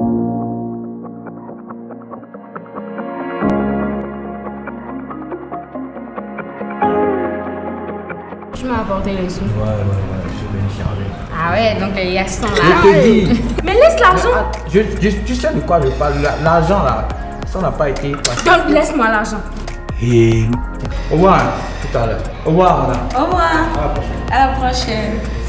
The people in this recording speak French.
Tu m'as apporté les sous. Ouais, je vais les charger. Ah ouais, donc les gars sont là. Je te dis. Mais laisse l'argent. Tu sais de quoi je parle? L'argent là, ça n'a pas été passé. Donc laisse-moi l'argent. Au revoir, tout à l'heure. Au revoir, madame. Au revoir. À la prochaine. À la prochaine.